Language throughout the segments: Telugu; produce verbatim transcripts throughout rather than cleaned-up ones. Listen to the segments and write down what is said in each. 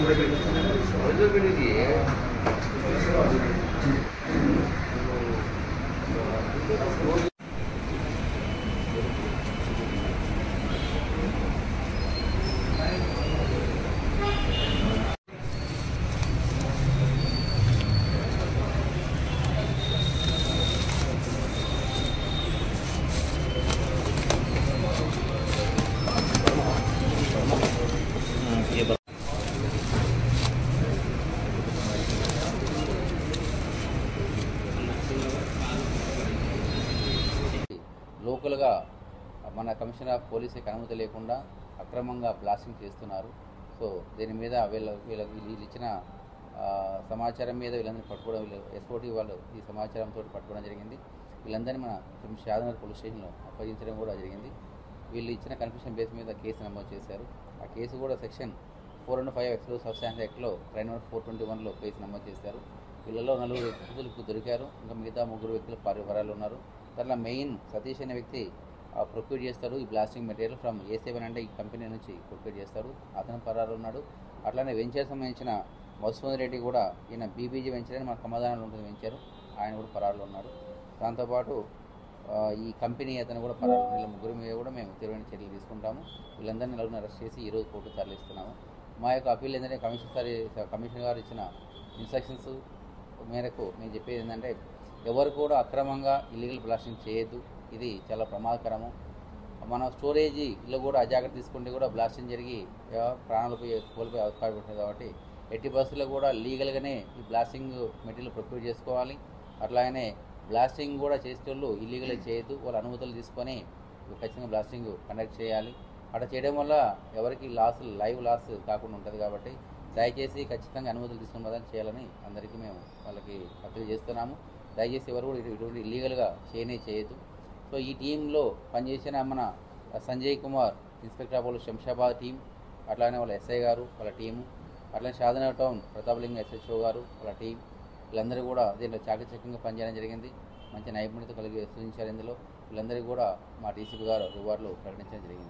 లోకల్గా మన కమిషనర్ ఆఫ్ పోలీసుకి అనుమతి లేకుండా అక్రమంగా బ్లాస్టింగ్ చేస్తున్నారు. సో దీని మీద వీళ్ళ వీళ్ళ వీళ్ళు ఇచ్చిన సమాచారం మీద వీళ్ళందరినీ పట్టుకోవడం, వీళ్ళు ఎస్ఓటీ వాళ్ళు ఈ సమాచారంతో పట్టుకోవడం జరిగింది. వీళ్ళందరినీ మన షాద్నగర్ పోలీస్ స్టేషన్లో అప్పగించడం కూడా జరిగింది. వీళ్ళు ఇచ్చిన కన్ఫ్యూషన్ బేస్ మీద కేసు నమోదు చేశారు. ఆ కేసు కూడా section four and five explosive substance యాక్ట్లో క్రైమ్ నెంబర్ ఫోర్ ట్వంటీ వన్లో కేసు నమోదు చేశారు. వీళ్ళలో నలుగురు వ్యక్తులకు దొరికారు, ఇంకా మిగతా ముగ్గురు వ్యక్తులు పరివరాలు ఉన్నారు. దాంట్లో మెయిన్ సతీష్ అనే వ్యక్తి ప్రొక్యూర్ చేస్తాడు ఈ blasting material from A seven అంటే ఈ కంపెనీ నుంచి ప్రొక్యూర్ చేస్తాడు, అతను పరారు ఉన్నాడు. అట్లానే వెంచర్ సంబంధించిన మధుసూదన్ రెడ్డి కూడా ఈయన బీబీజీ వెంచర్ అని మన సమాధానంలో ఉంటుంది వెంచర్, ఆయన కూడా పరారులో ఉన్నాడు. దాంతోపాటు ఈ కంపెనీ అతను కూడా పరారు. వీళ్ళ ముగ్గురు మీద కూడా మేము తీవ్రమైన చర్యలు తీసుకుంటాము. వీళ్ళందరినీ నలుగురిని అరెస్ట్ చేసి ఈరోజు కోర్టు తరలిస్తున్నాము. మా యొక్క అప్పీల్ ఏంటంటే కమిషన్ సార్ కమిషనర్ గారు ఇచ్చిన ఇన్స్ట్రక్షన్స్ మేరకు మేము చెప్పేది ఏంటంటే ఎవరు కూడా అక్రమంగా ఇల్లీగల్ బ్లాస్టింగ్ చేయొద్దు. ఇది చాలా ప్రమాదకరము. మన స్టోరేజీలో కూడా అజాగ్రత్త తీసుకుంటే కూడా బ్లాస్టింగ్ జరిగి ప్రాణాలు పోయి కోల్పోయే అవకాశం ఉంటుంది. కాబట్టి ఎట్టి బస్సులో కూడా లీగల్గానే ఈ బ్లాస్టింగ్ మెటీరియల్ ప్రొక్యూర్ చేసుకోవాలి. అట్లాగనే బ్లాస్టింగ్ కూడా చేసేటోళ్ళు ఇల్లీగల్గా చేయొద్దు, వాళ్ళ అనుమతులు తీసుకొని ఖచ్చితంగా బ్లాస్టింగ్ కండక్ట్ చేయాలి. అట్లా చేయడం వల్ల ఎవరికి లాస్ లైవ్ లాస్ కాకుండా ఉంటుంది. కాబట్టి దయచేసి ఖచ్చితంగా అనుమతులు తీసుకుని మాత్రం చేయాలని అందరికీ మేము వాళ్ళకి అప్పీల్ చేస్తున్నాము. దయచేసి ఎవరు కూడా ఇటువంటి ఇల్లీగల్గా చేయనే చేయొద్దు. సో ఈ టీంలో పనిచేసిన మన Sanjay Kumar inspector of police Shamshabad team, అట్లానే వాళ్ళ ఎస్ఐ గారు వాళ్ళ టీము, అట్లానే షాద్నగర్ టౌన్ ప్రతాపలింగ ఎస్హెచ్ఓ గారు వాళ్ళ టీం, వీళ్ళందరూ కూడా దీంట్లో చాకచక్యంగా పనిచేయడం జరిగింది. మంచి నైపుణ్యత కలిగి సూచించారు. ఇందులో వీళ్ళందరికీ కూడా మా డీసీపీ గారు రివార్డులు ప్రకటించడం జరిగింది.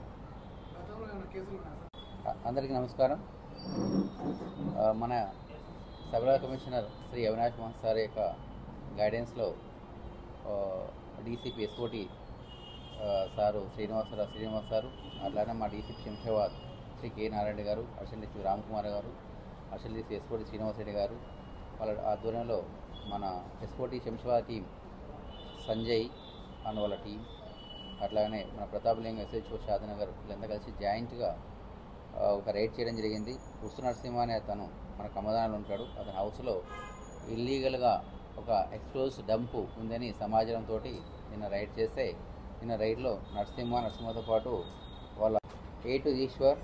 అందరికీ నమస్కారం. మన sub commissioner Shri Avinash Mohan sir యొక్క గైడెన్స్లో DCP SOT sir Srinivasarao Srinivas sir, అట్లానే మా డీసీపీ శంషాబాద్ శ్రీ కె నారాయణ గారు, అడిషనల్ డీసీ రామ్కుమార్ గారు, additional DC SOT Srinivas Reddy గారు వాళ్ళ ఆధ్వర్యంలో మన SOT Shamshabad team Sanjay and వాళ్ళ టీం, అట్లానే మన ప్రతాపలింగ ఎస్హెచ్ఓ షాద్నగర్ వీళ్ళంతా కలిసి జాయింట్గా ఒక రైడ్ చేయడం జరిగింది. ఉసు నరసింహ అనే అతను మన కమదానంలో ఉంటాడు. అతని హౌస్లో ఇల్లీగల్గా ఒక ఎక్స్ప్లోజ్ డంపు ఉందని సమాచారంతో నిన్న రైడ్ చేస్తే నిన్న రైడ్లో నరసింహ నరసింహతో పాటు వాళ్ళ A two Eshwar,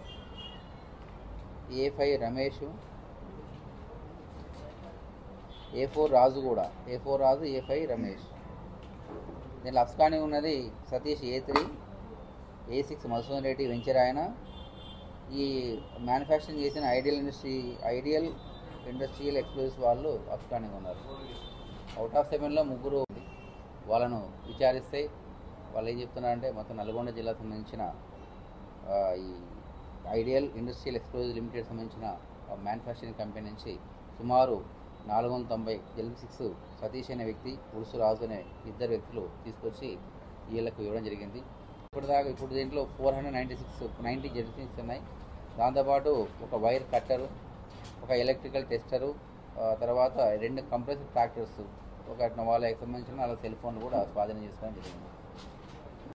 A five Ramesh, A four Raju కూడా A four Raju A five Ramesh. దీనిలో అఫ్స్కానీ ఉన్నది Satish A three, A six Madhusudan Reddy venture ఆయన. ఈ మ్యానుఫ్యాక్చరింగ్ చేసిన ideal industry ideal industrial explosives వాళ్ళు అఫ్స్కానీ ఉన్నారు. అవుట్ ఆఫ్ సెవెన్లో ముగ్గురు. వాళ్ళను విచారిస్తే వాళ్ళు ఏం చెప్తున్నారంటే మొత్తం నల్గొండ జిల్లాకు సంబంధించిన ఈ ఐడియల్ ఇండస్ట్రియల్ ఎక్స్ప్లోజివ్ లిమిటెడ్ సంబంధించిన మ్యానుఫ్యాక్చరింగ్ కంపెనీ నుంచి సుమారు నాలుగు వందల తొంభై ఎల్ సిక్స్ సతీష్ అనే వ్యక్తి, ఉడుసు రాజు అనే ఇద్దరు వ్యక్తులు తీసుకొచ్చి వీళ్ళకు ఇవ్వడం జరిగింది. ఇప్పటిదాకా ఇప్పుడు దీంట్లో four hundred ninety six ninety జెర్సీస్ ఉన్నాయి. దాంతోపాటు ఒక వైర్ కట్టరు, ఒక ఎలక్ట్రికల్ టెస్టరు, తర్వాత రెండు కంప్రెసర్ ట్రాక్టర్స్, ఒక వాళ్ళకి సంబంధించిన వాళ్ళ సెల్ ఫోన్లు కూడా స్వాధీనం చేసుకోవడం జరిగింది.